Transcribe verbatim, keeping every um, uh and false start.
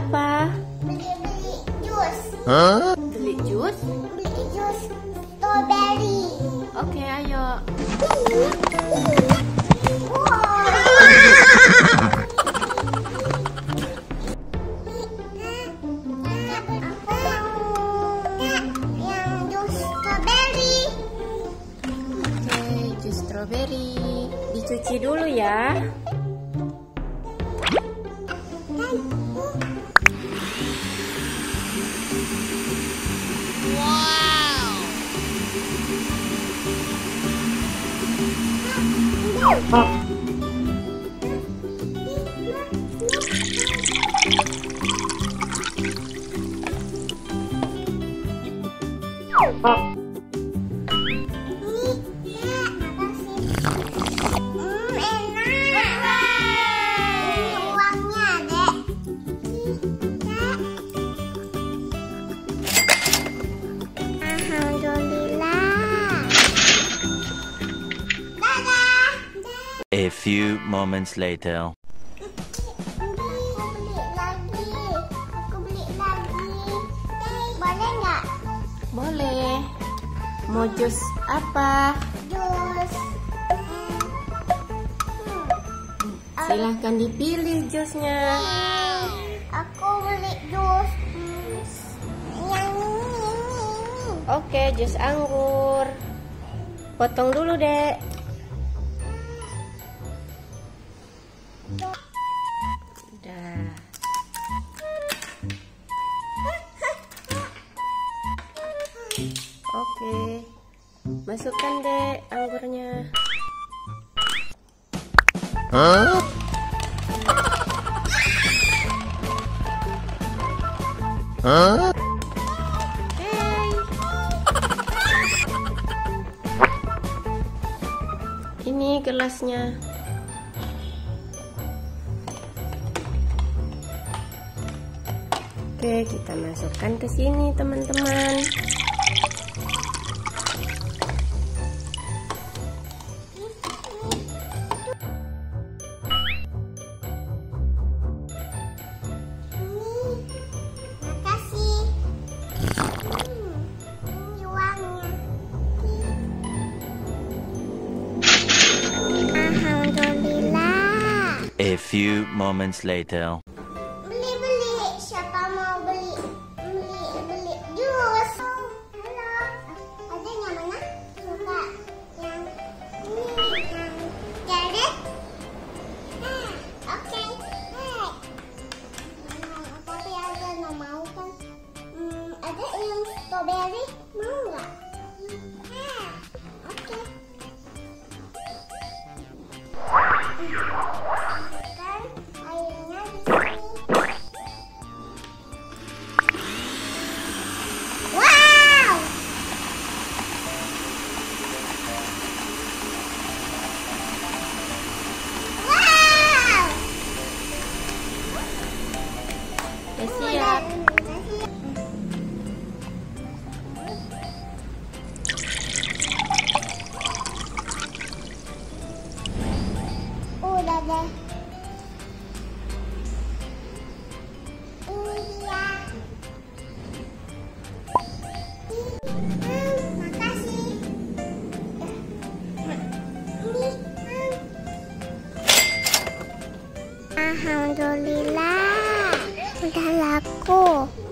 apa? Beli-beli jus. Hah? Beli jus? Beli jus strawberry. Oke, ayo. Yang jus strawberry. Oke, jus strawberry. Dicuci dulu ya. Wow. A few moments later. Aku beli lagi. Aku beli lagi. Boleh nggak? Boleh. Mau jus apa? Jus. Silahkan dipilih jusnya. Aku beli jus yang ini. Oke, jus anggur. Potong dulu, Dek. Udah. Oke. Masukkan, Dek, anggurnya. Hah? Hah? Hey. Ini gelasnya. Oke, kita masukkan ke sini, teman-teman. Makasih. Ini uangnya. Alhamdulillah. A few moments later. Beli-beli, siapa mau beli? Beli, beli jus. Halo, ada yang mana? Suka yang ini, yang carrot? Ah, oke. Hai. Hmm, tapi ada yang mau kan? Hmm, ada yang strawberry, mau nggak? Ah, oke. Kan airnya di sini. Wow! Wow! Udah siap. Udah deh. Ini dia. Hmm, makasih. Ini. Alhamdulillah, udah laku.